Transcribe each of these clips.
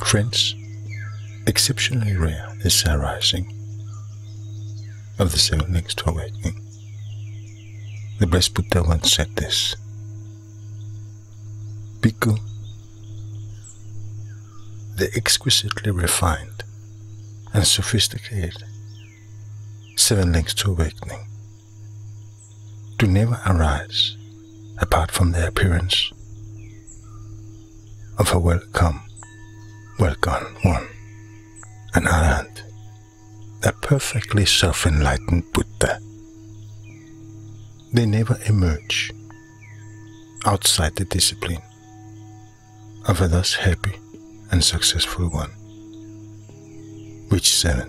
Friends, exceptionally rare is the arising of the 7 links to awakening. The blessed Buddha once said this: Bhikkhu, the exquisitely refined and sophisticated 7 links to awakening do never arise apart from the appearance of a well-gone one, an arahant, a perfectly self-enlightened Buddha. They never emerge outside the discipline of a thus happy and successful one. Which 7?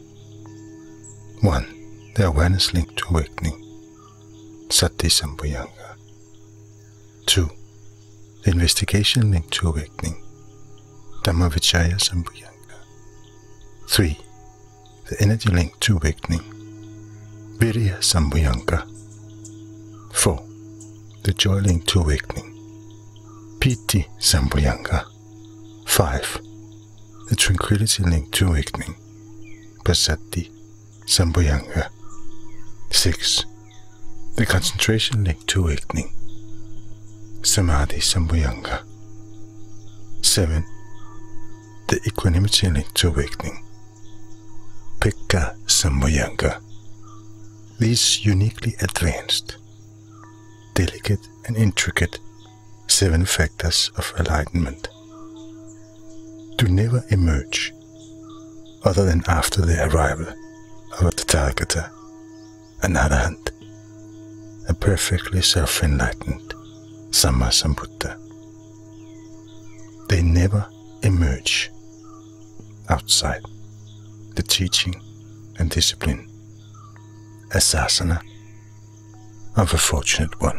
1. The awareness link to awakening, Sati Sambhuyanga. 2. The investigation link to awakening, Dhamma Vichaya Sambhuyanga. 3. The energy link to awakening, Virya Sambhuyanga. 4. The joy link to awakening, Piti Sambhuyanga. 5. The tranquility link to awakening, Passaddhi Sambhuyanga. 6. The concentration link to awakening, Samadhi Sambhuyanga. 7. The equanimity link to awakening, Pekka Sambhuyanga. These uniquely advanced, delicate and intricate 7 factors of enlightenment do never emerge other than after the arrival of a Tathagata, an arahant, a perfectly self-enlightened Sammasambuddha. They never emerge outside the teaching and discipline, asasana, of a fortunate one.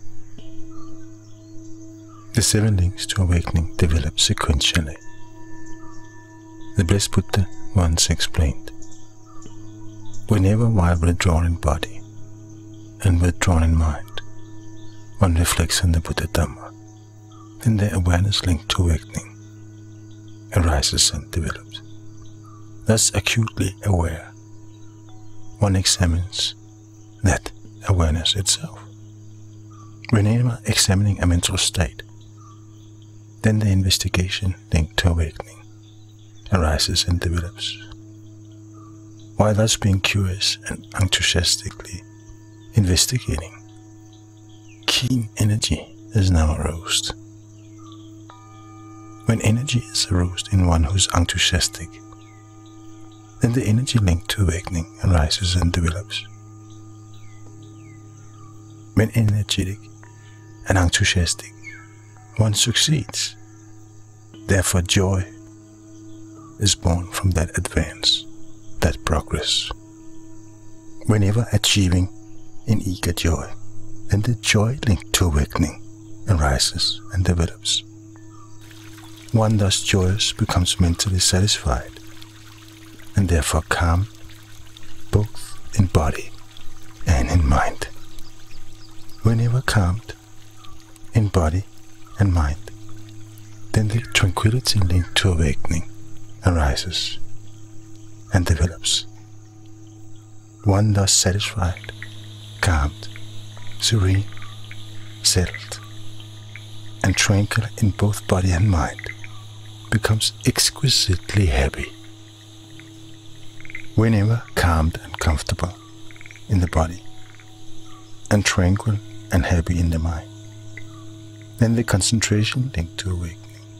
The 7 links to awakening develop sequentially. The blessed Buddha once explained, whenever while withdrawn in body and withdrawn in mind, one reflects on the Buddha Dhamma, then the awareness link to awakening arises and develops. Thus acutely aware, one examines that awareness itself. Whenever examining a mental state, then the investigation linked to awakening arises and develops. While thus being curious and enthusiastically investigating, keen energy is now aroused. When energy is aroused in one who is enthusiastic, then the energy linked to awakening arises and develops. When energetic and enthusiastic, one succeeds. Therefore joy is born from that advance, that progress. Whenever achieving in eager joy, then the joy linked to awakening arises and develops. One thus joyous becomes mentally satisfied and therefore calm, both in body and in mind. Whenever calmed in body and mind, then the tranquility linked to awakening arises and develops. One thus satisfied, calmed, serene, settled, and tranquil in both body and mind becomes exquisitely happy. Whenever calmed and comfortable in the body, and tranquil and happy in the mind, then the concentration linked to awakening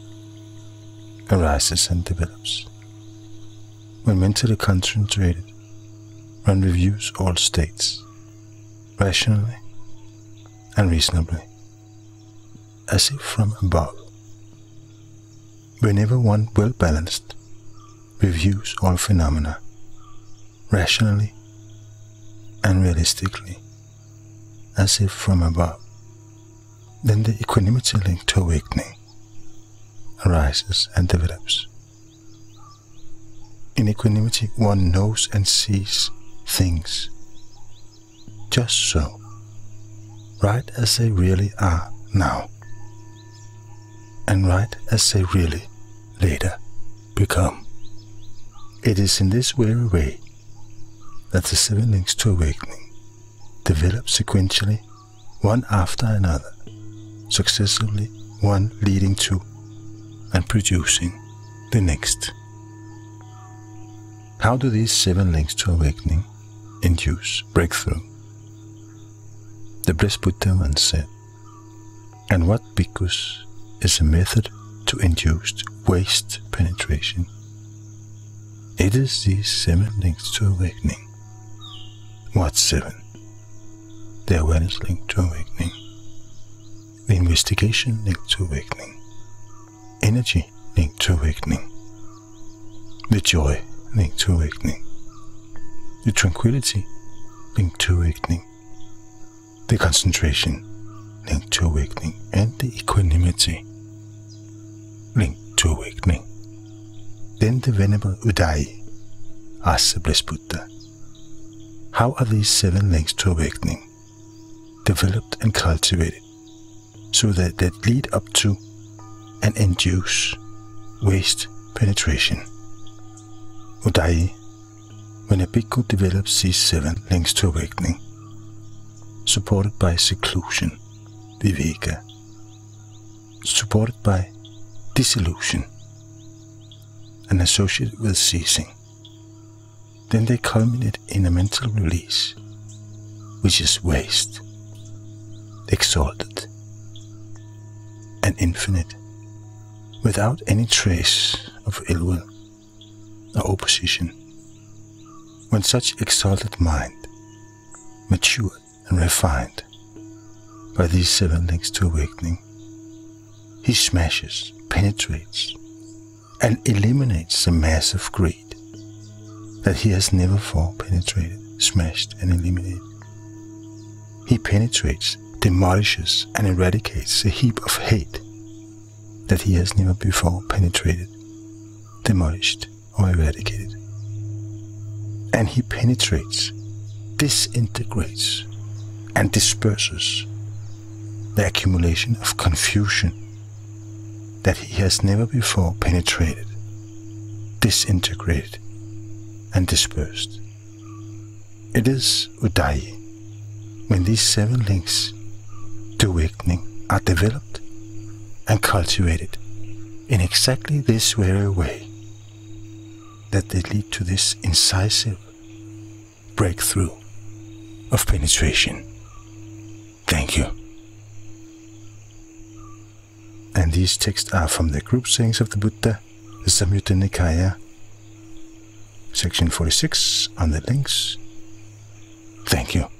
arises and develops. When mentally concentrated, one reviews all states, rationally and reasonably, as if from above. Whenever one well-balanced reviews all phenomena, rationally and realistically, as if from above, then the equanimity linked to awakening arises and develops. In equanimity, one knows and sees things just so, right as they really are now, and right as they really later become. It is in this very way that the 7 links to awakening develop sequentially, one after another, successively, one leading to and producing the next. How do these 7 links to awakening induce breakthrough? The blessed Buddha once said, "And what bhikkhus is a method to induce waste penetration? It is these 7 links to awakening." What 7? The awareness link to awakening, the investigation link to awakening, energy link to awakening, the joy link to awakening, the tranquility link to awakening, the concentration link to awakening, and the equanimity link to awakening. Then the Venerable Udayi asks the blessed Buddha, how are these 7 links to awakening developed and cultivated so that they lead up to and induce waste penetration? Udayi, when a bhikkhu develops these 7 links to awakening, supported by seclusion, viveka, supported by disillusion, and associated with ceasing, then they culminate in a mental release, which is waste, exalted, and infinite, without any trace of ill will or opposition. When such exalted mind, matured and refined by these 7 links to awakening, he smashes, penetrates, and eliminates the mass of greed that he has never before penetrated, smashed, and eliminated. He penetrates, demolishes, and eradicates the heap of hate that he has never before penetrated, demolished, or eradicated. And he penetrates, disintegrates, and disperses the accumulation of confusion that he has never before penetrated, disintegrated, and dispersed. It is Udayi, when these 7 links to awakening are developed and cultivated in exactly this very way, that they lead to this incisive breakthrough of penetration. Thank you. And these texts are from the group sayings of the Buddha, the Samyutta Nikaya, section 46, on the links. Thank you.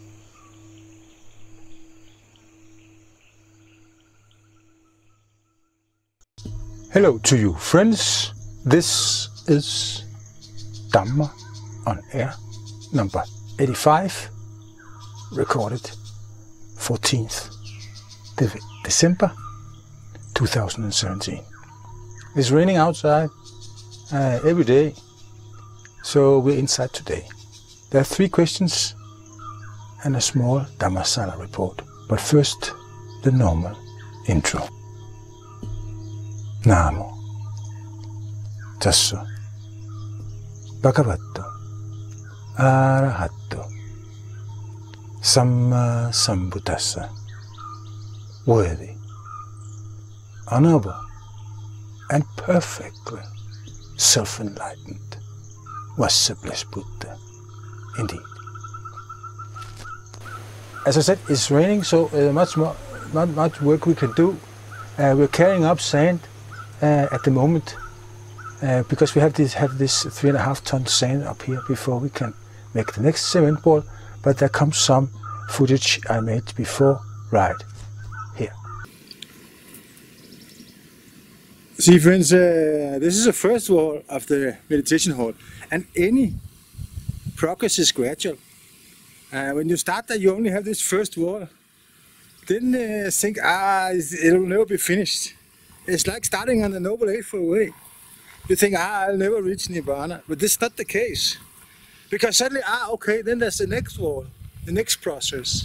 Hello to you, friends. This is Dhamma on Air, number 85, recorded 14th December 2017. It's raining outside every day, so we're inside today. There are 3 questions and a small Dhammasala report, but first the normal intro. Namo Tassa Bhagavato Arahato Samma Sambuddhassa. Worthy, honorable, and perfectly self-enlightened was the blessed Buddha indeed. As I said, it's raining, so not much work we can do. We're carrying up sand at the moment because we have this 3.5 ton sand up here before we can make the next cement wall. But there comes some footage I made before right here. See, friends, this is the first wall of the meditation hall, and any progress is gradual. When you start that, you only have this first wall. Then think, it'll never be finished. It's like starting on the Noble Eightfold Way. You think, I'll never reach Nibbana. But this is not the case. Because suddenly, okay, then there's the next wall, the next process.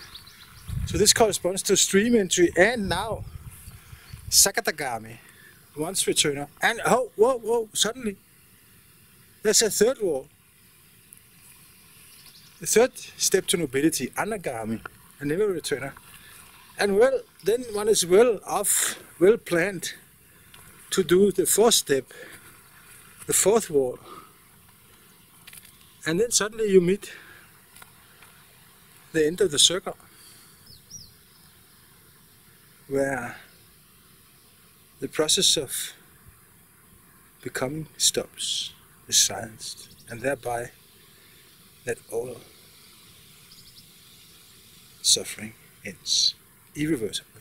So this corresponds to stream entry and now Sakatagami, once returner. And oh, whoa, suddenly there's a third wall. The third step to nobility, anagami, a never returner. And well, then one is well off, well planned to do the fourth step, the fourth wall. And then suddenly you meet the end of the circle, where the process of becoming stops, is silenced, and thereby that all suffering ends irreversibly.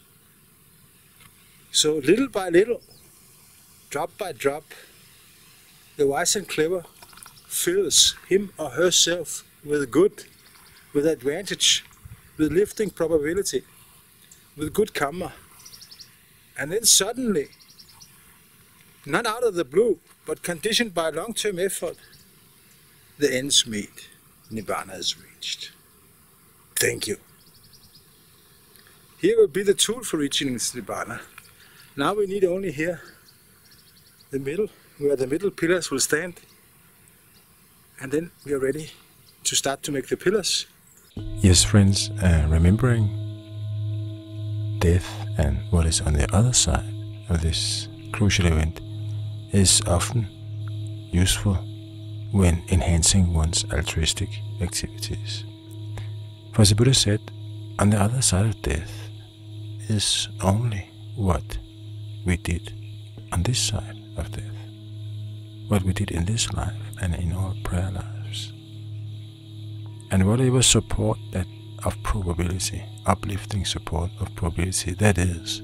So little by little, drop by drop, the wise and clever fills him or herself with good, with advantage, with lifting probability, with good karma. And then suddenly, not out of the blue, but conditioned by long-term effort, the ends meet. Nibbana is reached. Thank you. Here will be the tool for reaching this Nibbana. Now we need only here the middle, where the middle pillars will stand. And then we are ready to start to make the pillars. Yes, friends, remembering death and what is on the other side of this crucial event is often useful when enhancing one's altruistic activities. For as the Buddha said, on the other side of death is only what we did on this side of death, what we did in this life and in our prior lives. And whatever support that of probability, uplifting support of probability, that is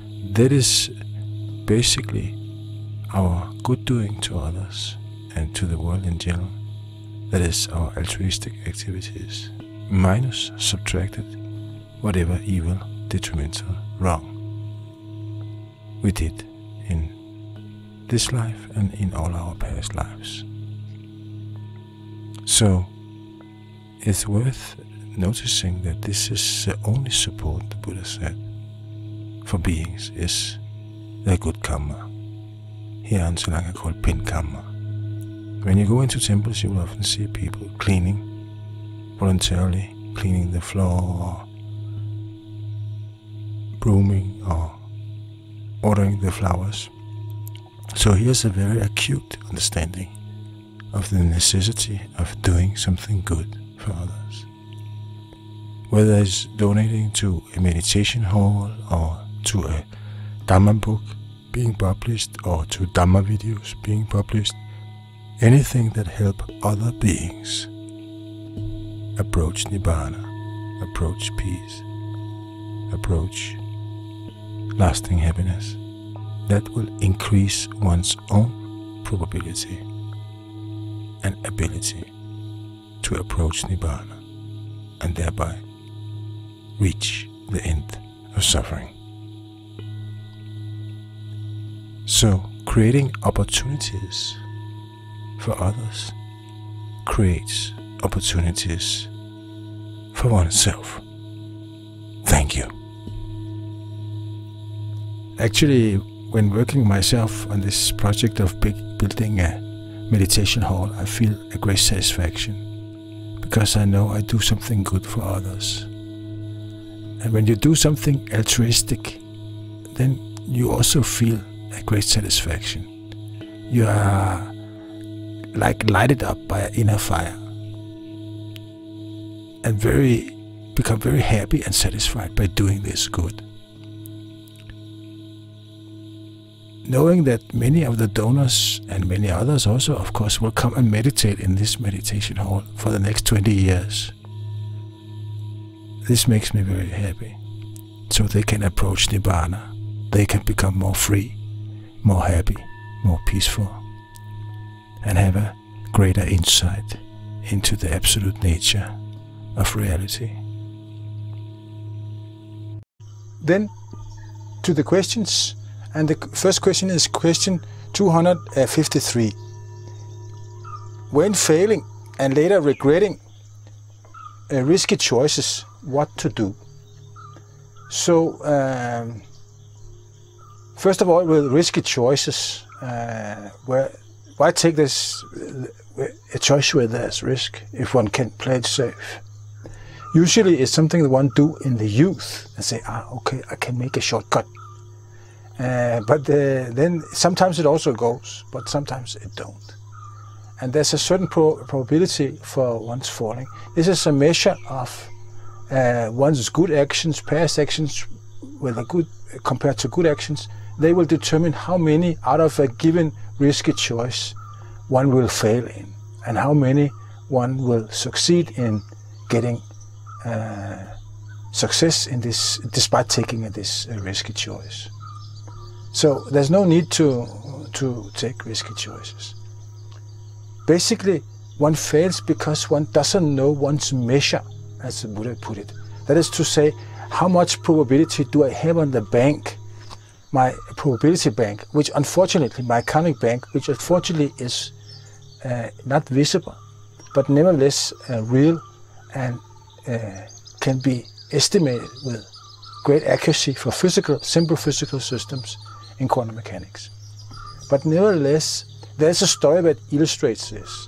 basically our good doing to others and to the world in general. That is our altruistic activities, minus subtracted whatever evil, detrimental, wrong we did in this life and in all our past lives. So it's worth noticing that this is the only support, the Buddha said, for beings is the good karma. Here in Sri Lanka called pin karma. When you go into temples, you will often see people cleaning, voluntarily cleaning the floor, or brooming, or watering the flowers. So here's a very acute understanding of the necessity of doing something good for others. Whether it's donating to a meditation hall, or to a Dhamma book being published, or to Dhamma videos being published, anything that help other beings approach Nibbana, approach peace, approach lasting happiness, that will increase one's own probability and ability to approach Nibbana and thereby reach the end of suffering. So, creating opportunities for others creates opportunities for oneself. Thank you. Actually, when working myself on this project of building a meditation hall, I feel a great satisfaction because I know I do something good for others. And when you do something altruistic, then you also feel a great satisfaction. You are like lighted up by an inner fire and become very happy and satisfied by doing this good. Knowing that many of the donors and many others also, of course, will come and meditate in this meditation hall for the next 20 years. This makes me very happy. So they can approach Nibbana. They can become more free, more happy, more peaceful, and have a greater insight into the absolute nature of reality. Then to the questions, and the first question is question 253. When failing and later regretting risky choices, what to do? So First of all, with risky choices, why take this a choice where there's risk if one can play it safe? Usually it's something that one do in the youth and say, okay, I can make a shortcut. But then sometimes it also goes, but sometimes it don't. And there's a certain probability for one's falling. This is a measure of one's good actions, past actions, whether good compared to good actions. They will determine how many out of a given risky choice one will fail in, and how many one will succeed in getting success in this, despite taking this risky choice. So there's no need to take risky choices. Basically, one fails because one doesn't know one's measure, as the Buddha put it. That is to say, how much probability do I have on the bank, my probability bank, which unfortunately, my karmic bank, which unfortunately is not visible, but nevertheless real and can be estimated with great accuracy for simple physical systems in quantum mechanics. But nevertheless, there's a story that illustrates this.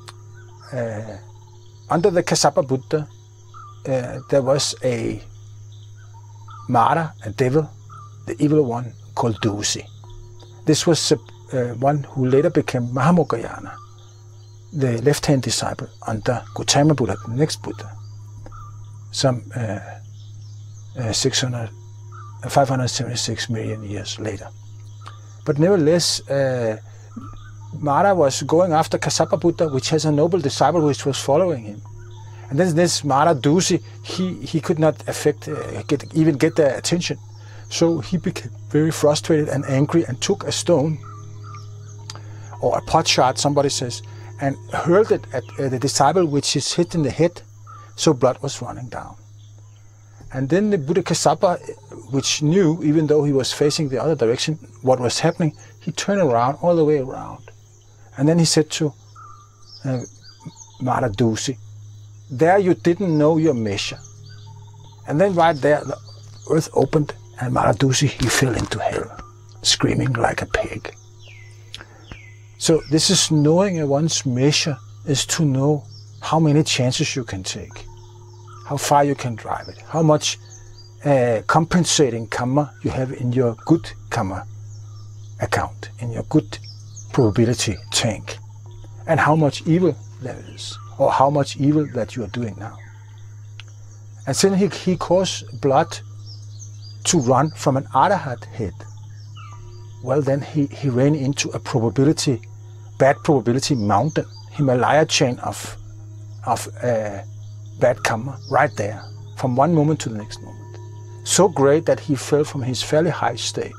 Under the Kassapa Buddha, there was a martyr, a devil, the evil one called Dusi. This was one who later became Mahamogayana, the left-hand disciple under Gautama Buddha, the next Buddha, some 576 million years later. But nevertheless, Mara was going after Kassapa Buddha, which has a noble disciple which was following him. And then this Mara Dusi, he could not even get their attention. So he became very frustrated and angry and took a stone, or a pot shard, somebody says, and hurled it at the disciple, which is hit in the head, so blood was running down. And then the Buddha Kassapa, which knew, even though he was facing the other direction, what was happening, he turned around, all the way around. And then he said to Mara Dusi, there you didn't know your measure. And then right there, the earth opened, and Mara Dusi, he fell into hell, screaming like a pig. So this is knowing one's measure, is to know how many chances you can take, how far you can drive it, how much compensating karma you have in your good karma account, in your good probability tank, and how much evil there is, or how much evil that you are doing now. And then he caused blood to run from an arahat head. Well, then he ran into a bad probability mountain, Himalaya chain of bad karma right there, from one moment to the next moment. So great that he fell from his fairly high state,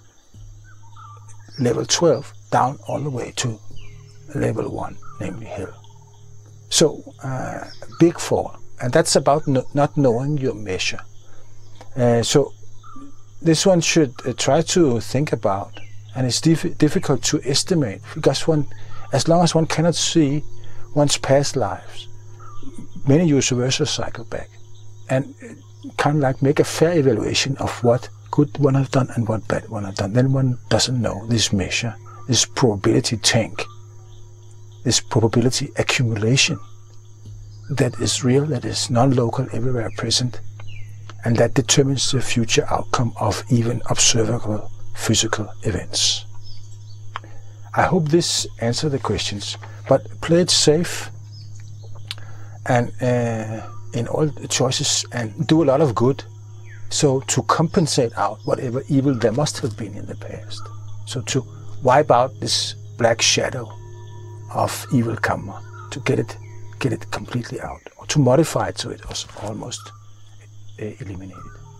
level 12, down all the way to level 1, namely hell. So, big fall. And that's about not knowing your measure. So, this one should try to think about, and it's difficult to estimate, because as long as one cannot see one's past lives, many universes cycle back and kind of like make a fair evaluation of what good one has done and what bad one has done. Then one doesn't know this measure, this probability tank, this probability accumulation that is real, that is non-local, everywhere present, and that determines the future outcome of even observable physical events. I hope this answers the questions, but play it safe and in all the choices, and do a lot of good, so to compensate out whatever evil there must have been in the past. So to wipe out this black shadow of evil karma, to get it completely out, or to modify it so it was almost eliminated.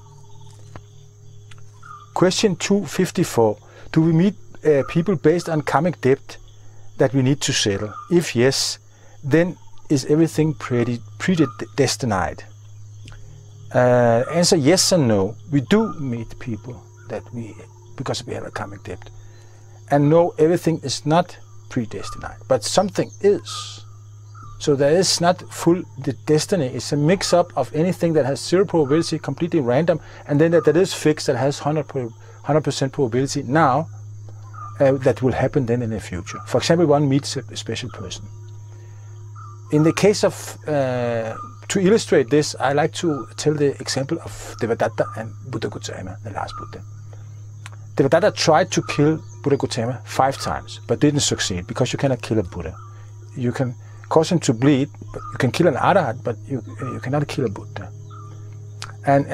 Question 254. Do we meet people based on karmic debt that we need to settle? If yes, then is everything predestined? Answer yes and no. We do meet people because we have a karmic debt. And no, everything is not predestined, but something is. So there is not full destiny. It's a mix-up of anything that has zero probability, completely random, and then that is fixed, that has 100% 100% probability now that will happen then in the future. For example, one meets a special person. In the case of, to illustrate this, I like to tell the example of Devadatta and Buddha Gautama, the last Buddha. Devadatta tried to kill Buddha Gautama 5 times, but didn't succeed, because you cannot kill a Buddha. You can cause him to bleed, but you can kill an Arhat, but you cannot kill a Buddha. And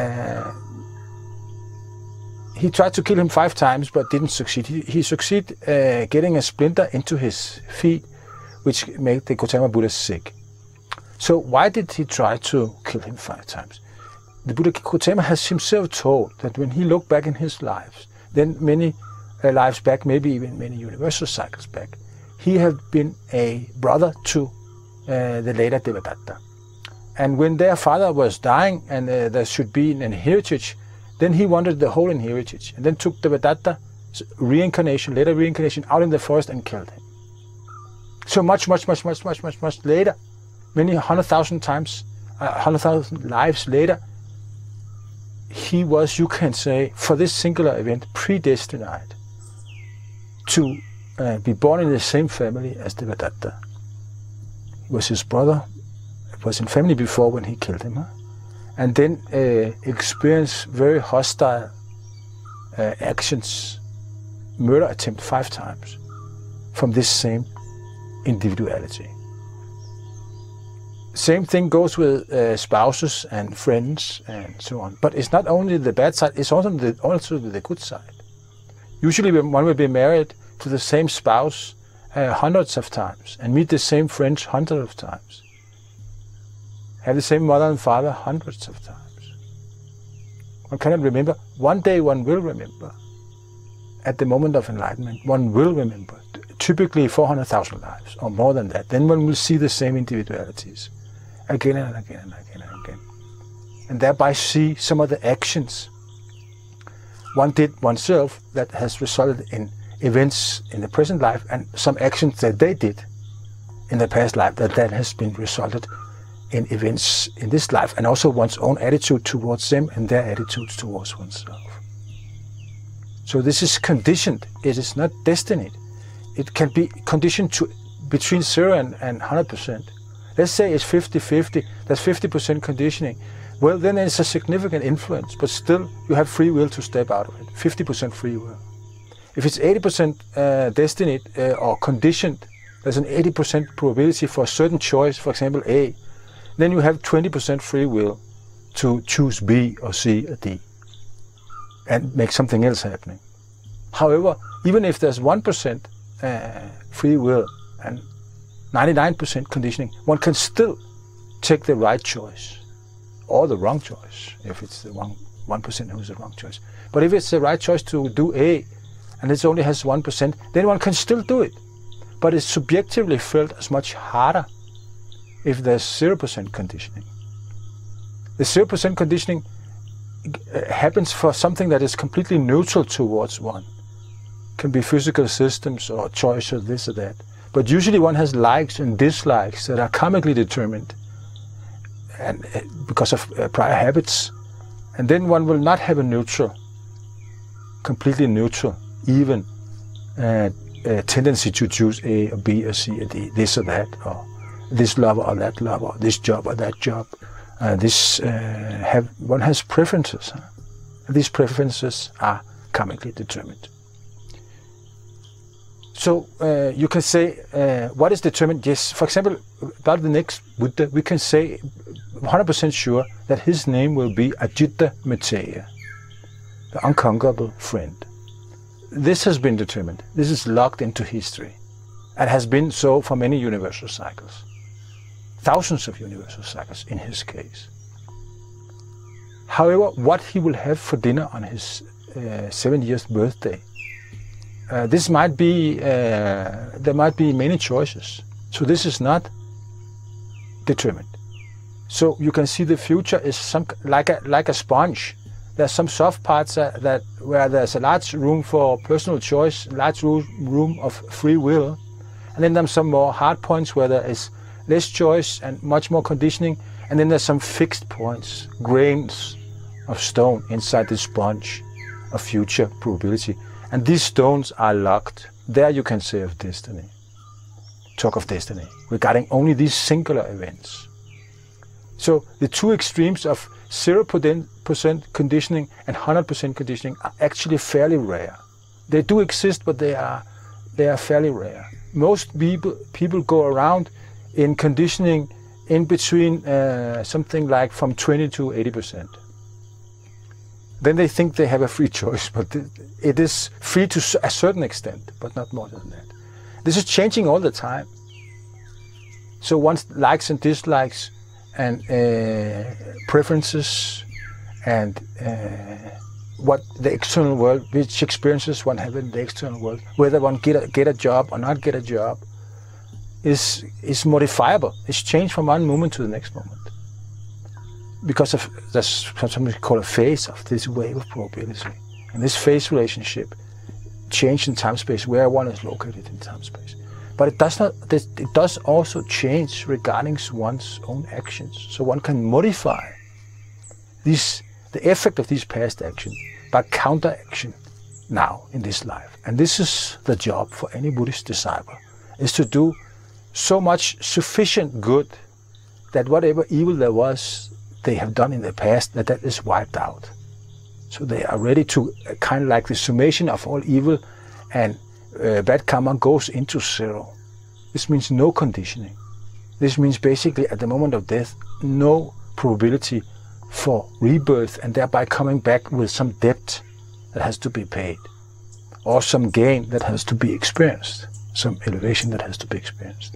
he tried to kill him 5 times, but didn't succeed. He succeeded getting a splinter into his feet, which made the Gautama Buddha sick. So why did he try to kill him 5 times? The Buddha Gautama has himself told that when he looked back in his lives, then many lives back, maybe even many universal cycles back, he had been a brother to the later Devadatta. And when their father was dying and there should be an inheritance, then he wanted the whole inheritance, and then took Devadatta's later reincarnation, out in the forest and killed him. So much later, many 100,000 times, 100,000 lives later, he was, you can say, for this singular event, predestined to be born in the same family as Devadatta. He was his brother, was in family before when he killed him, and then experienced very hostile actions, murder attempt 5 times from this same individuality. Same thing goes with spouses and friends and so on. But it's not only the bad side, it's also the good side. Usually one will be married to the same spouse hundreds of times and meet the same friends hundreds of times. Have the same mother and father hundreds of times. One cannot remember. One day one will remember. At the moment of enlightenment, one will remember. Typically 400,000 lives or more than that. Then one will see the same individualities again and again and again and again. And thereby see some of the actions one did oneself that has resulted in events in the present life, and some actions that they did in the past life that has been resulted in events in this life, and also one's own attitude towards them and their attitudes towards oneself. So this is conditioned. It is not destined. It can be conditioned to between 0 and 100%. Let's say it's 50-50, that's 50% conditioning. Well, then it's a significant influence, but still you have free will to step out of it, 50% free will. If it's 80% destined or conditioned, there's an 80% probability for a certain choice, for example A, then you have 20% free will to choose B or C or D and make something else happening. However, even if there's 1% free will and 99% conditioning, one can still take the right choice or the wrong choice, if it's the 1% who's the wrong choice. But if it's the right choice to do A and it only has 1%, then one can still do it. But it's subjectively felt as much harder if there's 0% conditioning. The 0% conditioning happens for something that is completely neutral towards one. Can be physical systems or choice or this or that. But usually one has likes and dislikes that are karmically determined and because of prior habits. And then one will not have a neutral, completely neutral, even tendency to choose A or B or C or D, this or that, or this lover or that lover, or this job or that job. One has preferences. Huh? These preferences are karmically determined. So you can say, what is determined? Yes, for example, about the next Buddha, we can say 100% sure that his name will be Ajita Metta, the unconquerable friend. This has been determined. This is locked into history and has been so for many universal cycles. Thousands of universal cycles in his case. However, what he will have for dinner on his 70th birthday, there might be many choices. So this is not determined. So you can see the future is like a sponge. There's some soft parts where there's a large room for personal choice, large room of free will, and then there's some more hard points where there is less choice and much more conditioning, and then there's some fixed points, grains of stone inside the sponge, of future probability. And these stones are locked. There you can say of destiny. Talk of destiny regarding only these singular events. So the two extremes of 0% conditioning and 100% conditioning are actually fairly rare. They do exist, but they are fairly rare. Most people go around in conditioning in between something like from 20 to 80%. Then they think they have a free choice, but it is free to a certain extent, but not more than that. This is changing all the time. So one's likes and dislikes and preferences and what the external world, which experiences one have in the external world, whether one get a job or not get a job, is modifiable. It's changed from one moment to the next moment. Because of that's something we call a phase of this wave of probability. And this phase relationship change in time-space where one is located in time-space. But it does not. It does also change regarding one's own actions. So one can modify the effect of these past actions by counteraction now in this life. And this is the job for any Buddhist disciple, is to do so much sufficient good that whatever evil there was they have done in the past, that is wiped out. So they are ready to kind of like the summation of all evil and bad karma goes into zero. This means no conditioning. This means basically at the moment of death, no probability for rebirth and thereby coming back with some debt that has to be paid or some gain that has to be experienced, some elevation that has to be experienced.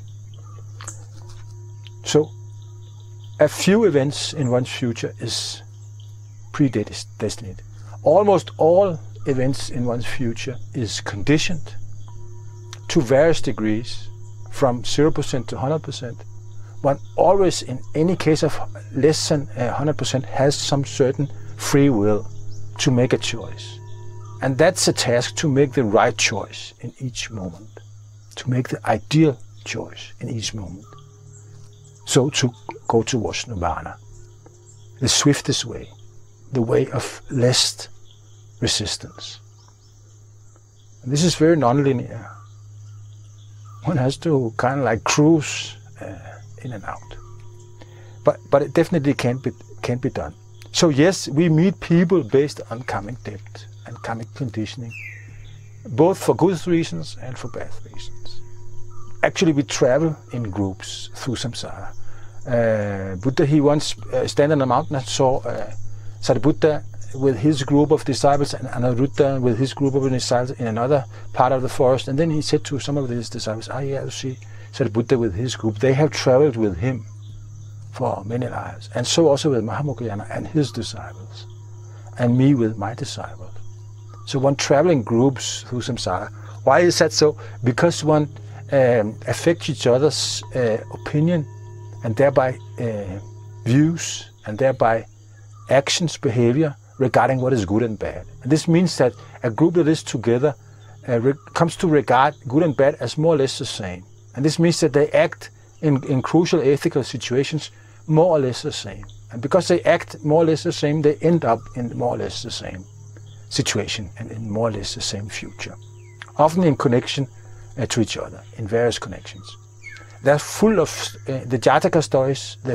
So a few events in one's future is predestined. Almost all events in one's future is conditioned to various degrees, from 0% to 100%. One always, in any case of less than 100%, has some certain free will to make a choice. And that's a task, to make the right choice in each moment, to make the ideal choice in each moment. So to go towards nirvana, the swiftest way, the way of least resistance. And this is very non-linear. One has to kind of like cruise in and out. But it definitely can be done. So yes, we meet people based on karmic debt and karmic conditioning, both for good reasons and for bad reasons. Actually, we travel in groups through samsara. Buddha, he once stand on a mountain and saw Sariputta with his group of disciples and Anuruddha with his group of disciples in another part of the forest. And then he said to some of his disciples, yeah, you see Sariputta with his group, they have traveled with him for many lives. And so also with Mahamokkallana and his disciples, and me with my disciples. So one traveling groups through samsara. Why is that so? Because one affects each other's opinion and thereby views and thereby actions, behavior regarding what is good and bad. And this means that a group that is together comes to regard good and bad as more or less the same. And this means that they act in crucial ethical situations more or less the same. And because they act more or less the same, they end up in more or less the same situation and in more or less the same future. Often in connection to each other, in various connections. They're full of the Jataka stories, the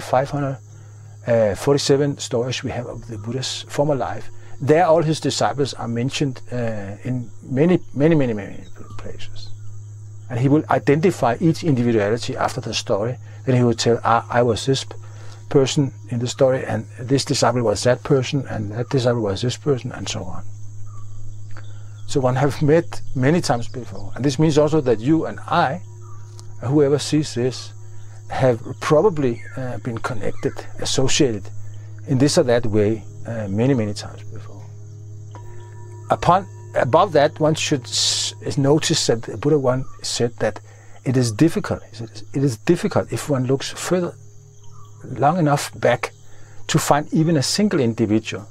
547 stories we have of the Buddha's former life. There all his disciples are mentioned in many places. And he will identify each individuality after the story. Then he will tell, I was this person in the story, and this disciple was that person, and that disciple was this person, and so on. So one have met many times before. And this means also that you and I, whoever sees this, have probably been connected, associated in this or that way many times before. Above that, one should notice that the Buddha once said that it is difficult. It is difficult if one looks further, long enough back, to find even a single individual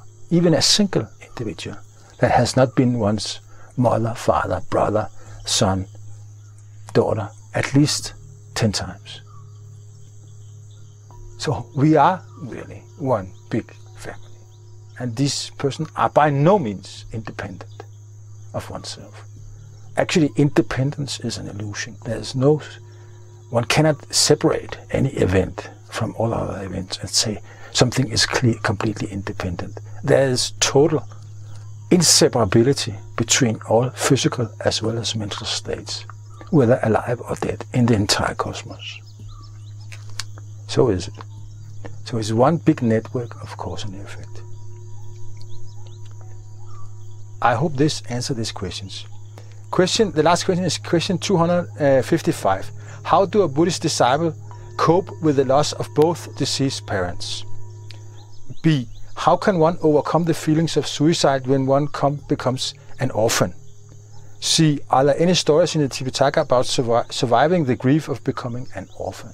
that has not been one's mother, father, brother, son, daughter, at least 10 times. So we are really one big family. and these persons are by no means independent of oneself. Actually, independence is an illusion. One cannot separate any event from all other events and say something is completely independent. There is total inseparability between all physical as well as mental states, whether alive or dead, in the entire cosmos. So is it. So it's one big network of cause and effect. I hope this answers these questions. The last question is question 255. How do a Buddhist disciple cope with the loss of both deceased parents? B. How can one overcome the feelings of suicide when one becomes an orphan? C. Are there any stories in the Tipitaka about surviving the grief of becoming an orphan?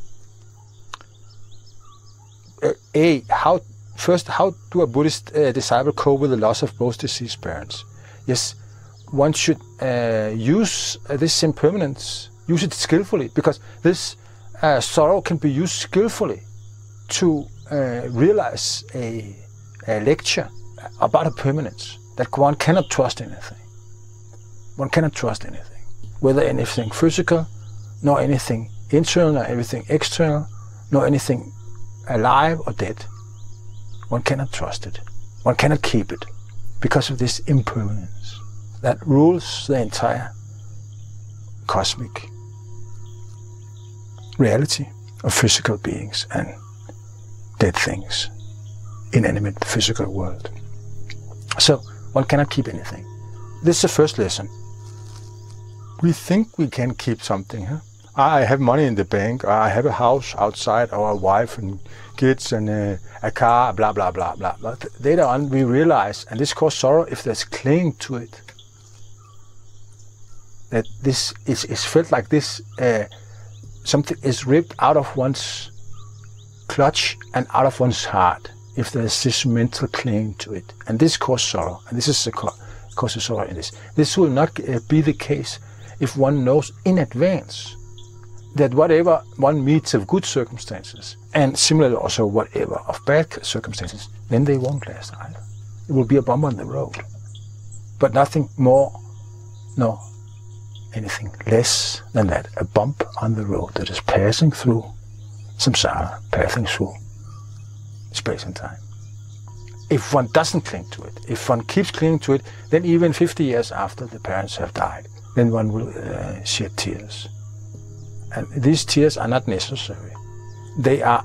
A. How do a Buddhist disciple cope with the loss of both deceased parents? Yes, one should use this impermanence, use it skillfully, because this sorrow can be used skillfully to realize a lecture about impermanence, that one cannot trust anything. One cannot trust anything, whether anything physical, nor anything internal, nor anything external, nor anything alive or dead. One cannot trust it. One cannot keep it because of this impermanence that rules the entire cosmic reality of physical beings and dead things, inanimate physical world. So one cannot keep anything. This is the first lesson. We think we can keep something. Huh? I have money in the bank, or I have a house outside, or a wife and kids and a car, blah, blah, blah, blah. But later on we realize, and this causes sorrow if there's clinging to it, that this is felt like this, something is ripped out of one's clutch and out of one's heart, if there's this mental clinging to it. And this causes sorrow, and this is the cause of sorrow in this. This will not be the case if one knows in advance that whatever one meets of good circumstances, and similarly also whatever of bad circumstances, then they won't last either. It will be a bump on the road, but nothing more, no, anything less than that, a bump on the road that is passing through samsara, passing through space and time. If one doesn't cling to it, if one keeps clinging to it, then even 50 years after the parents have died, then one will shed tears. And these tears are not necessary. They are,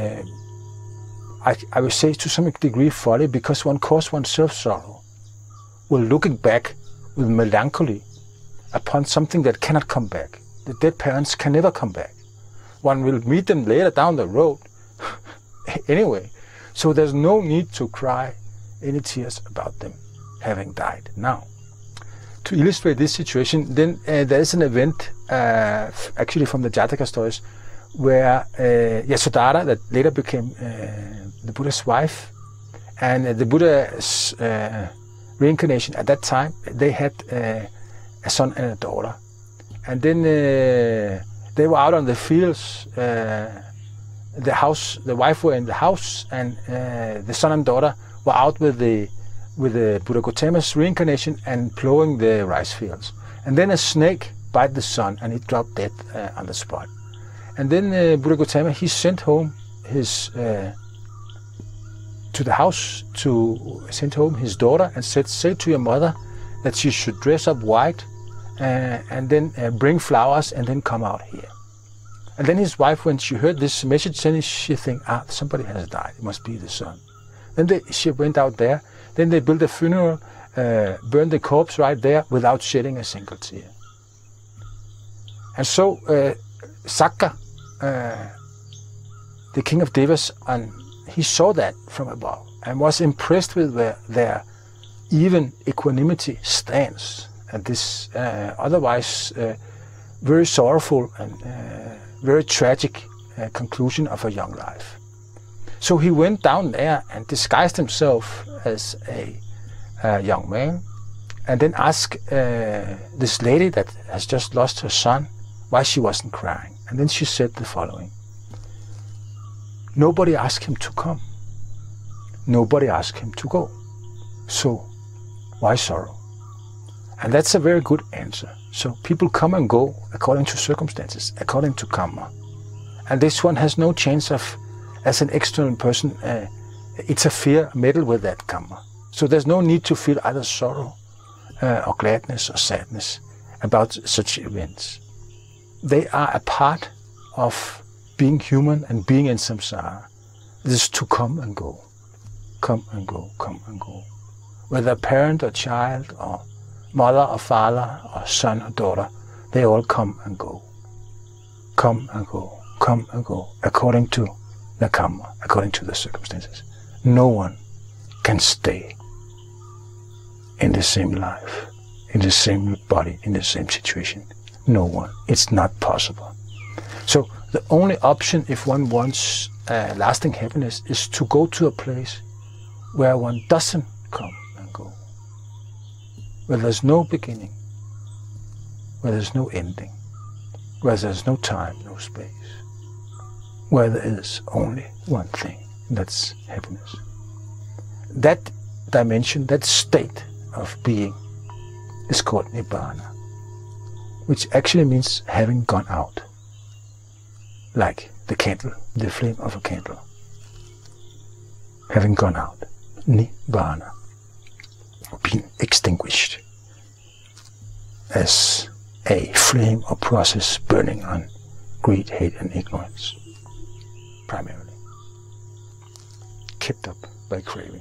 I would say, to some degree folly, because one causes oneself sorrow while looking back with melancholy upon something that cannot come back. The dead parents can never come back. One will meet them later down the road anyway. So there's no need to cry any tears about them having died now. To illustrate this situation, then there is an event, actually from the Dayakas stories, where Yasodhara, that later became the Buddha's wife, and the Buddha's reincarnation at that time, they had a son and a daughter. And then they were out on the fields, the wife were in the house, and the son and daughter were out with the Buddha Gautama's reincarnation and plowing the rice fields. And then a snake bit the son, and he dropped dead on the spot. And then Buddha Gautama, he sent home his to the house to send home his daughter and said, "Say to your mother that she should dress up white and then bring flowers and then come out here." And then his wife, when she heard this message, then she think, somebody has died. It must be the son. Then she went out there. Then they built a funeral, burned the corpse right there without shedding a single tear. And so Sakka, the king of Devas, and he saw that from above and was impressed with their even equanimity stance and this otherwise very sorrowful and very tragic conclusion of a young life. So he went down there and disguised himself as a young man, and then asked this lady that has just lost her son why she wasn't crying. And then she said the following: "Nobody asked him to come. nobody asked him to go. So why sorrow? And that's a very good answer. So people come and go according to circumstances, according to karma. And this one has no chance of, as an external person, interfere, meddle with that karma. So there's no need to feel either sorrow or gladness or sadness about such events. They are a part of being human and being in samsara. This is to come and go, come and go, come and go. Whether parent or child or mother or father or son or daughter, they all come and go. Come and go, come and go, according to the karma, according to the circumstances. No one can stay in the same life, in the same body, in the same situation. No one. It's not possible. So the only option if one wants lasting happiness is to go to a place where one doesn't come and go, where there's no beginning, where there's no ending, where there's no time, no space, where there is only one thing, and that's happiness. That dimension, that state of being is called Nibbana, which actually means having gone out, like the candle, the flame of a candle, having gone out, Nibbana, being extinguished as a flame or process burning on greed, hate and ignorance, primarily, kept up by craving.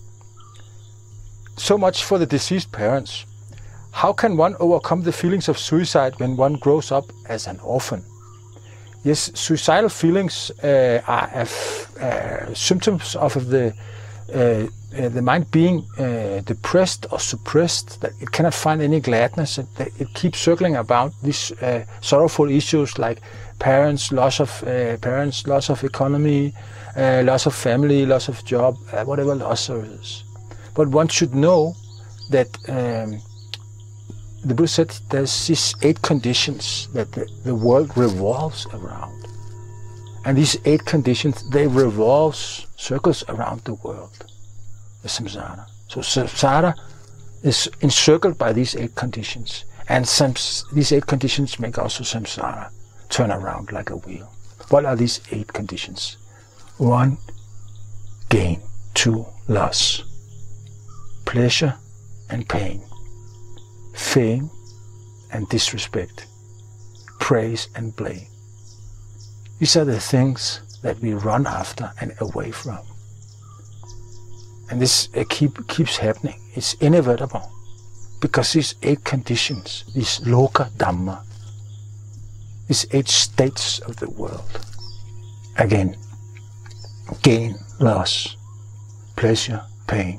So much for the deceased parents. How can one overcome the feelings of suicide when one grows up as an orphan? Yes, suicidal feelings are symptoms of the mind being depressed or suppressed, that it cannot find any gladness, and it keeps circling about these sorrowful issues like parents, loss of economy, loss of family, loss of job, whatever loss there is. But one should know that the Buddha said there's these 8 conditions that the world revolves around. And these 8 conditions, they revolve circles around the world, the samsara. So samsara is encircled by these 8 conditions. And these 8 conditions make also samsara turn around like a wheel. What are these 8 conditions? 1, gain. 2, loss. Pleasure and pain. Fame and disrespect. Praise and blame. These are the things that we run after and away from. And this keeps happening. It's inevitable. Because these 8 conditions, these loka Dhamma, these 8 states of the world, again, gain, loss, pleasure, pain,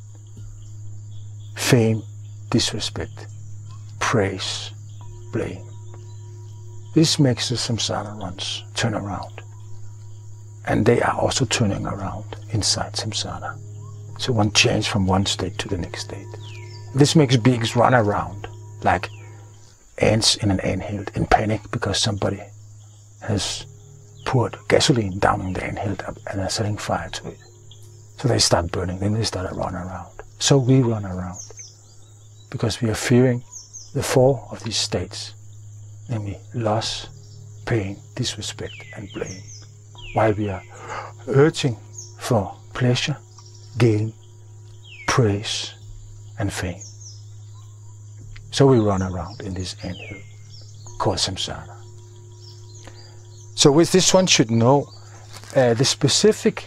fame, disrespect, praise, blame. This makes the samsara runs turn around. And they are also turning around inside samsara. So one changes from one state to the next state. This makes beings run around like ants in an anthill in panic because somebody has poured gasoline down in the anthill and are setting fire to it. So they start burning, then they start to run around. So we run around because we are fearing the 4 of these states, namely loss, pain, disrespect and blame, while we are urging for pleasure, gain, praise and fame. So we run around in this anthill called samsara. So with this one should know the specific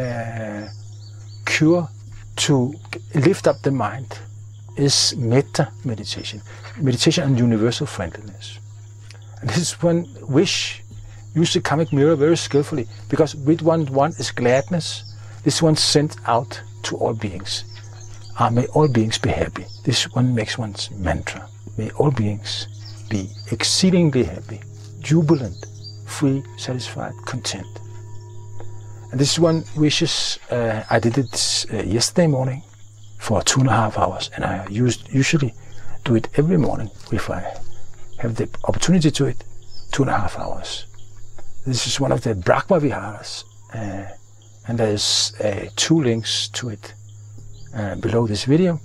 cure to lift up the mind is Metta Meditation. Meditation on universal friendliness. And this is one wish. Use the kammic mirror very skillfully, because with one is gladness. This one sent out to all beings. May all beings be happy. This one makes one's mantra. May all beings be exceedingly happy, jubilant, free, satisfied, content. And this one wishes, I did it yesterday morning for 2.5 hours, and I usually do it every morning if I have the opportunity to it, 2.5 hours. This is one of the Brahma Viharas, and there's 2 links to it below this video.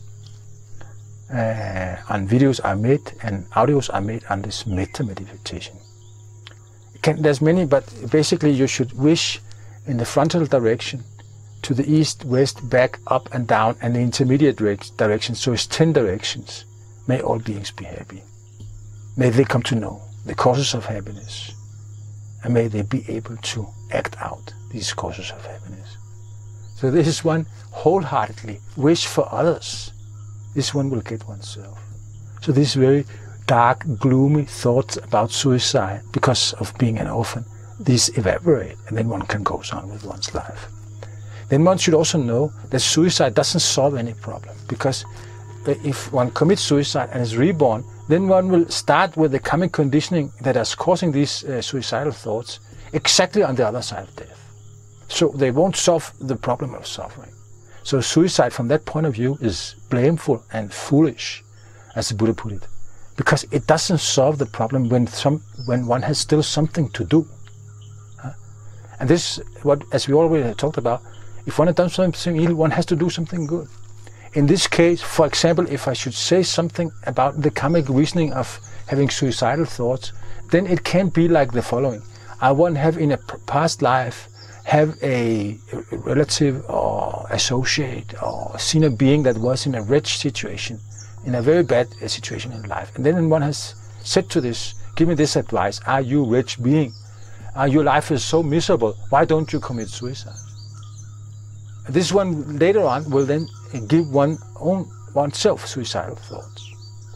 On videos I made and audios I made on this Metta Meditation. There's many, but basically you should wish in the frontal direction, to the east, west, back, up and down, and the intermediate direction, so it's 10 directions. May all beings be happy. May they come to know the causes of happiness, and may they be able to act out these causes of happiness. So this is one wholeheartedly wish for others. This one will get oneself. So these very dark, gloomy thoughts about suicide because of being an orphan, these evaporate, and then one can go on with one's life. Then one should also know that suicide doesn't solve any problem, because if one commits suicide and is reborn, then one will start with the kammic conditioning that is causing these suicidal thoughts exactly on the other side of death. So they won't solve the problem of suffering. So suicide from that point of view is blameful and foolish, as the Buddha put it, because it doesn't solve the problem when one has still something to do. And this, as we already talked about, if one has done something evil, one has to do something good. In this case, for example, if I should say something about the kammic reasoning of having suicidal thoughts, then it can be like the following. I want to have in a past life have a relative or associate or senior being that was in a wretched situation, in a very bad situation in life. And then one has said to this, give me this advice, are you a wretched being? Your life is so miserable, why don't you commit suicide? This one later on will then give oneself suicidal thoughts.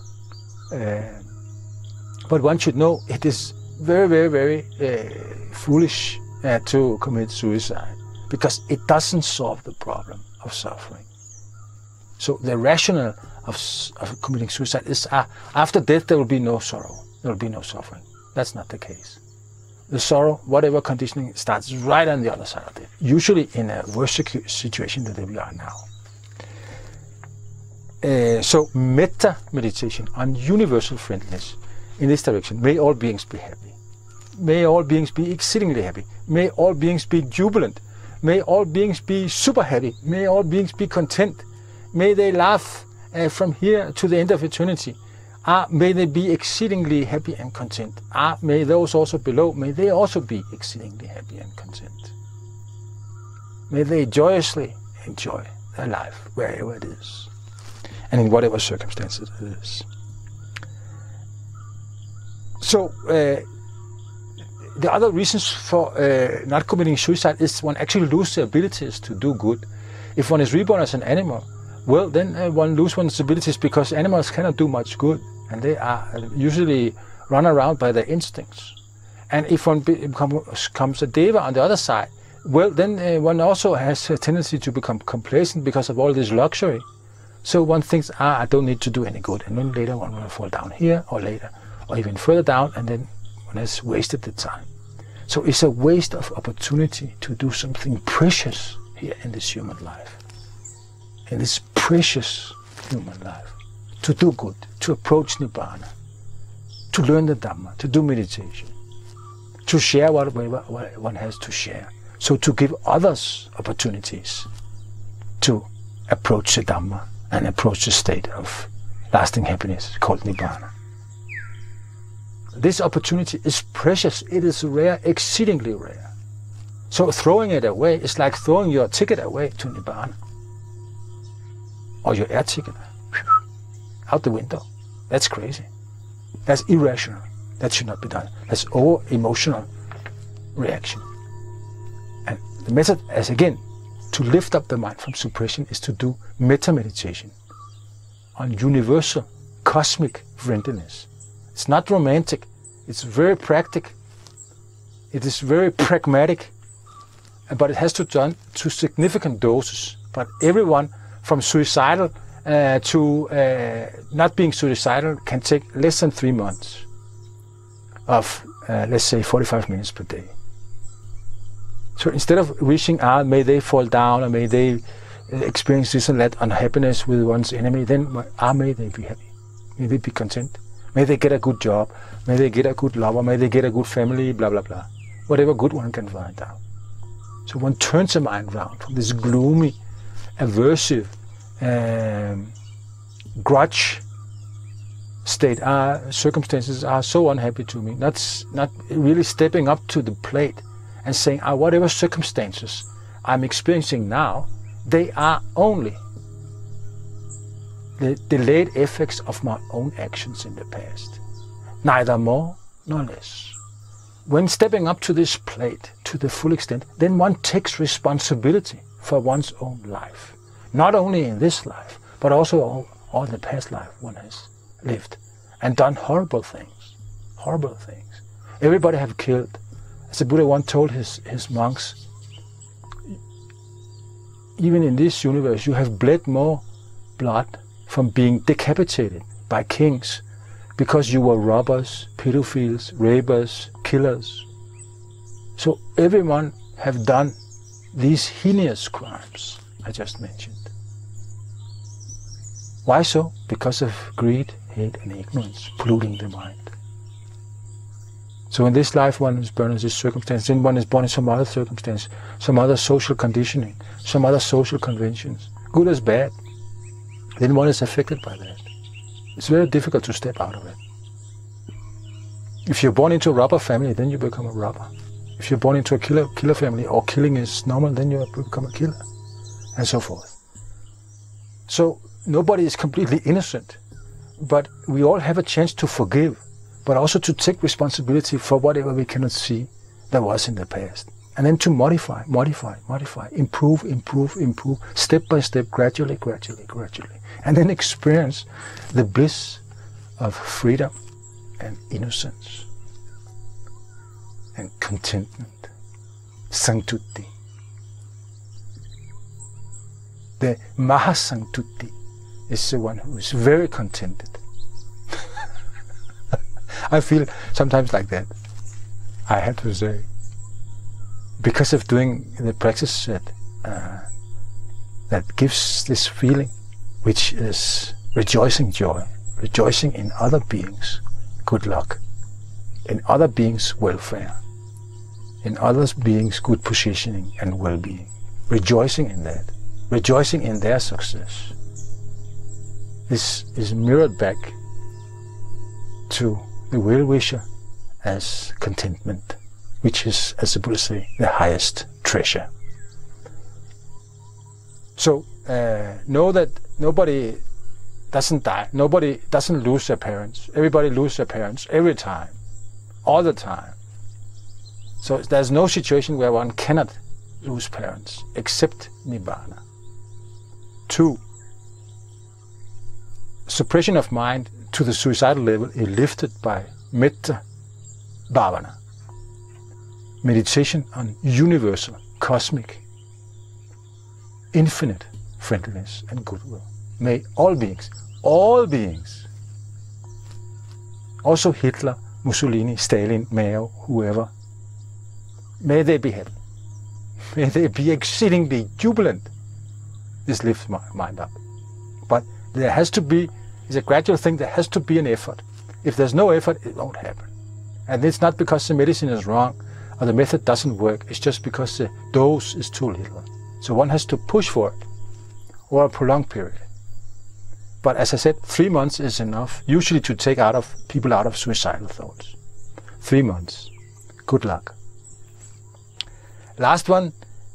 But one should know it is very, very, very foolish to commit suicide, because it doesn't solve the problem of suffering. So the rationale of committing suicide is after death there will be no sorrow, there will be no suffering. That's not the case. The sorrow, whatever conditioning, starts right on the other side of death, usually in a worse situation than we are now. So Metta Meditation on universal friendliness in this direction. May all beings be happy. May all beings be exceedingly happy. May all beings be jubilant. May all beings be super happy. May all beings be content. May they laugh from here to the end of eternity. May they be exceedingly happy and content. May those also below, may they also be exceedingly happy and content. May they joyously enjoy their life wherever it is, and in whatever circumstances it is. So, the other reasons for not committing suicide is one actually loses the abilities to do good. If one is reborn as an animal, well, then one loses one's abilities, because animals cannot do much good, and they are usually run around by their instincts. And if one becomes a deva on the other side, well, then one also has a tendency to become complacent because of all this luxury. So one thinks, I don't need to do any good, and then later one will fall down here, or later, or even further down, and then one has wasted the time. So it's a waste of opportunity to do something precious here in this human life. In this precious human life. To do good, to approach Nibbana, to learn the Dhamma, to do meditation, to share whatever one has to share. So to give others opportunities to approach the Dhamma and approach the state of lasting happiness called Nibbana. This opportunity is precious, it is rare, exceedingly rare. So throwing it away is like throwing your ticket away to Nibbana, or your air ticket out the window. That's crazy. That's irrational. That should not be done. That's over-emotional reaction. And the method, as again, to lift up the mind from suppression, is to do Metta Meditation on universal, cosmic friendliness. It's not romantic. It's very practical. It is very pragmatic. But it has to be done to significant doses. But everyone from suicidal to not being suicidal can take less than 3 months of, let's say, 45 minutes per day. So instead of wishing, may they fall down, or may they experience this and that unhappiness with one's enemy, then may they be happy, may they be content, may they get a good job, may they get a good lover, may they get a good family, blah, blah, blah. Whatever good one can find out. So one turns the mind round from this gloomy, aversive, grudge state. Circumstances are so unhappy to me. Not really stepping up to the plate and saying, whatever circumstances I'm experiencing now, they are only the delayed effects of my own actions in the past. Neither more nor less. When stepping up to this plate to the full extent, then one takes responsibility for one's own life. Not only in this life, but also all the past life one has lived and done horrible things. Horrible things. Everybody have killed. As the Buddha once told his monks, even in this universe you have bled more blood from being decapitated by kings because you were robbers, pedophiles, rapers, killers. So everyone have done these heinous crimes I just mentioned. Why so? Because of greed, hate and ignorance polluting the mind. So in this life one is born in this circumstance, then one is born in some other circumstance, some other social conditioning, some other social conventions, good as bad. Then one is affected by that. It's very difficult to step out of it. If you're born into a robber family, then you become a robber. If you're born into a killer family, or killing is normal, then you become a killer, and so forth. So nobody is completely innocent, but we all have a chance to forgive, but also to take responsibility for whatever we cannot see that was in the past. And then to modify, improve, step by step, gradually. And then experience the bliss of freedom and innocence and contentment, sanctity. The Mahasanctuti is the one who is very contented. I feel sometimes like that, I have to say, because of doing the practice that gives this feeling, which is rejoicing joy, rejoicing in other beings' good luck, in other beings' welfare, in other beings' good positioning and well-being, rejoicing in that, rejoicing in their success. This is mirrored back to the well-wisher as contentment, which is, as the Buddha says, the highest treasure. So know that nobody doesn't die, nobody doesn't lose their parents. Everybody loses their parents every time, all the time. So there's no situation where one cannot lose parents, except Nibbana. 2. Suppression of mind to the suicidal level is lifted by Metta Bhavana, meditation on universal, cosmic, infinite friendliness and goodwill. May all beings, also Hitler, Mussolini, Stalin, Mao, whoever, may they be happy. May they be exceedingly jubilant. This lifts my mind up. But there has to be, it's a gradual thing, there has to be an effort. If there's no effort, it won't happen. And it's not because the medicine is wrong or the method doesn't work, it's just because the dose is too little. So one has to push for it over a prolonged period. But as I said, 3 months is enough, usually to take people out of suicidal thoughts. 3 months. Good luck. Last one,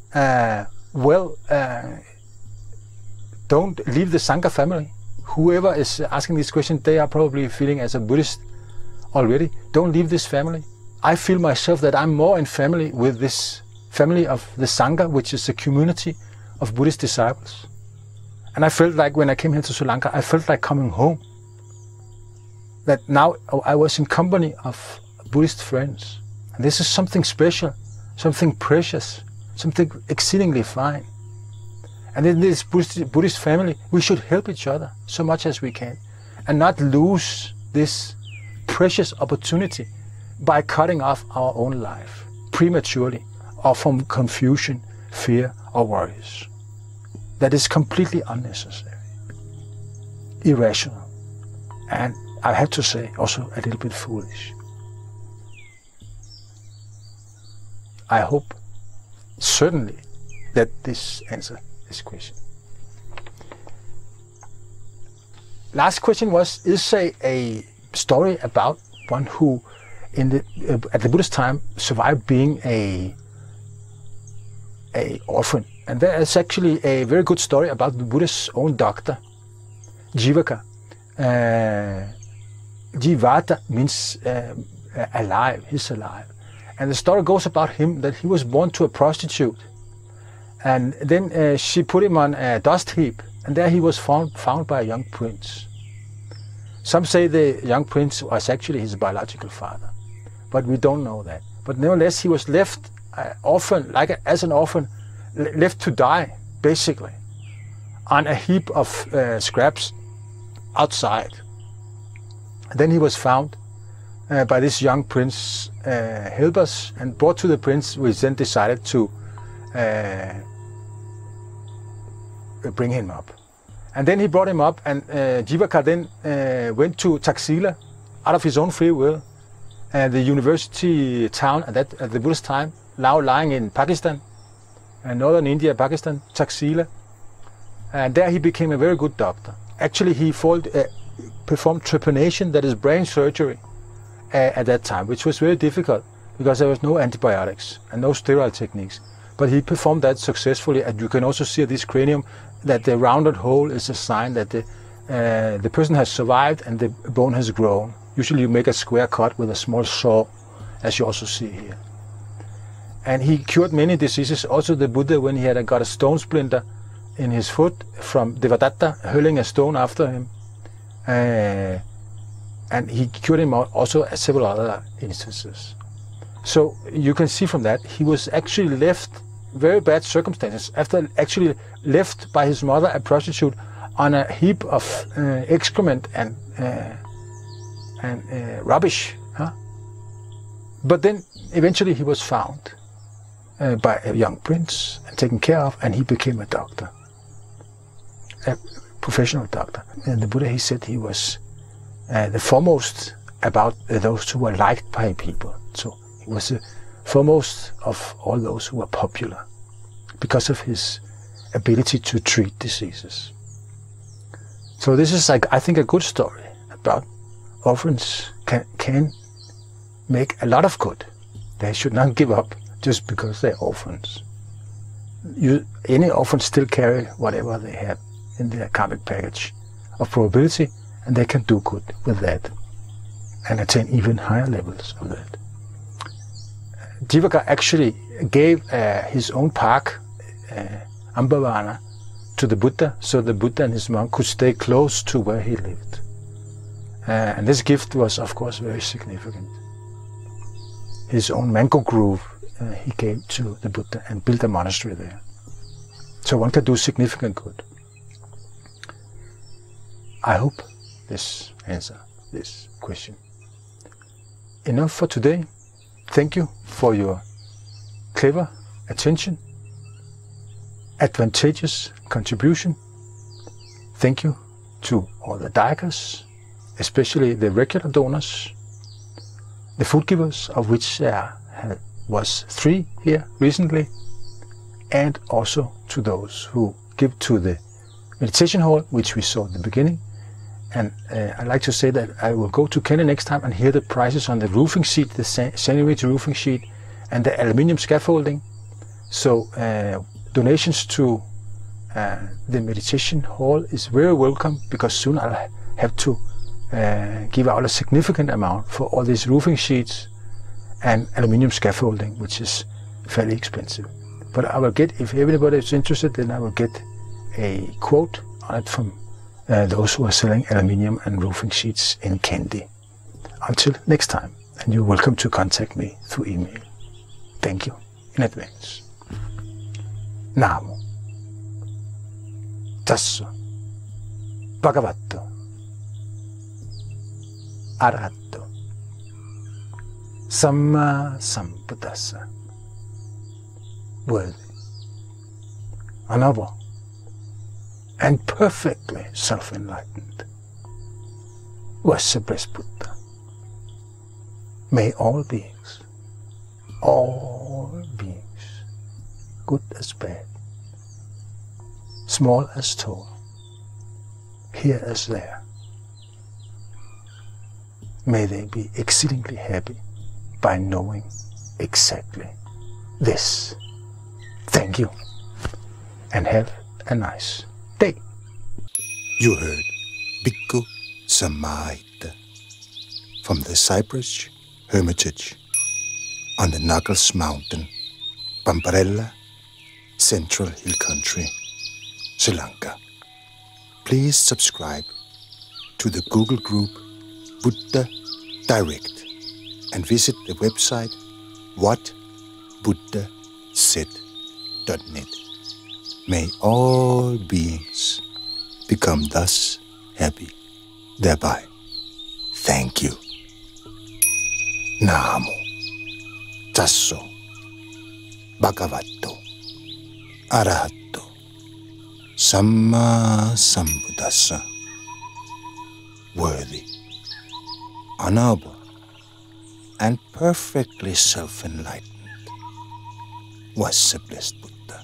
don't leave the Sangha family. Whoever is asking this question, they are probably feeling as a Buddhist already. Don't leave this family. I feel myself that I'm more in family with this family of the Sangha, which is a community of Buddhist disciples. And I felt like when I came here to Sri Lanka, I felt like coming home. That now I was in company of Buddhist friends. And this is something special, something precious, something exceedingly fine. And in this Buddhist family, we should help each other so much as we can and not lose this precious opportunity by cutting off our own life prematurely or from confusion, fear or worries. That is completely unnecessary, irrational, and I have to say also a little bit foolish. I hope certainly let this answer this question. Last question was, is a story about one who at the Buddhist time survived being a orphan. And there is actually a very good story about the Buddha's own doctor, Jivaka. Jivata means alive, he's alive. And the story goes about him that he was born to a prostitute. And then she put him on a dust heap, and there he was found by a young prince. Some say the young prince was actually his biological father, but we don't know that. But nevertheless, he was left orphan, as an orphan, left to die, basically, on a heap of scraps outside. And then he was found by this young prince helpers and brought to the prince, which then decided to bring him up. And then he brought him up, and Jivaka then went to Taxila out of his own free will, the university town at the Buddhist time, now lying in Pakistan, northern India, Pakistan, Taxila. And there he became a very good doctor. Actually, he performed trepanation, that is brain surgery, at that time, which was very difficult because there was no antibiotics and no sterile techniques. But he performed that successfully, and you can also see at this cranium that the rounded hole is a sign that the person has survived and the bone has grown. Usually you make a square cut with a small saw, as you also see here. And he cured many diseases. Also the Buddha, when he had got a stone splinter in his foot from Devadatta hurling a stone after him, and he cured him also at several other instances. So you can see from that he was actually left very bad circumstances, after actually left by his mother, a prostitute, on a heap of excrement and rubbish. But then eventually he was found by a young prince and taken care of, and he became a doctor, a professional doctor. And the Buddha, he said he was the foremost about those who were liked by people. So he was the foremost of all those who were popular because of his ability to treat diseases. So this is, I think, a good story about orphans can make a lot of good. They should not give up just because they're orphans. Any orphans still carry whatever they have in their karmic package of probability, and they can do good with that and attain even higher levels of that. Jivaka actually gave his own park, Ambavana, to the Buddha, so the Buddha and his monk could stay close to where he lived. And this gift was, of course, very significant. His own mango grove he gave to the Buddha and built a monastery there. So one can do significant good. I hope this answers this question. Enough for today. Thank you for your clever attention, advantageous contribution. Thank you to all the Dayakas, especially the regular donors, the food givers, of which there was 3 here recently, and also to those who give to the meditation hall, which we saw at the beginning. And I'd like to say that I will go to Kenya next time and hear the prices on the roofing sheet, the centimeter roofing sheet, and the aluminium scaffolding. So donations to the meditation hall is very welcome, because soon I'll have to give out a significant amount for all these roofing sheets and aluminium scaffolding, which is fairly expensive. But I will get, if anybody is interested, then I will get a quote on it from those who are selling aluminium and roofing sheets in Kandy. Until next time, and you're welcome to contact me through email. Thank you in advance. Namo Tasso Bhagavato Arahato Samma Sambuddhassa. Worthy, honorable, and perfectly self-enlightened was the blessed Buddha. May all beings good as bad, small as tall, here as there. May they be exceedingly happy by knowing exactly this. Thank you, and have a nice day. You heard Bhikkhu Samahita from the Cypress Hermitage on the Knuckles Mountain, Pamparella, Central Hill Country, Sri Lanka. Please subscribe to the Google group Buddha Direct and visit the website whatbuddhasaid.net. May all beings become thus happy thereby. Thank you. Namo Tasso Bhagavato Arahato Samma Sambuddhassa. Worthy, honorable, and perfectly self-enlightened was the blessed Buddha.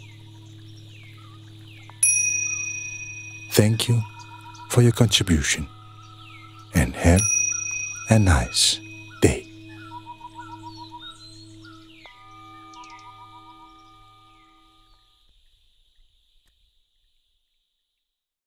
Thank you for your contribution, and have a nice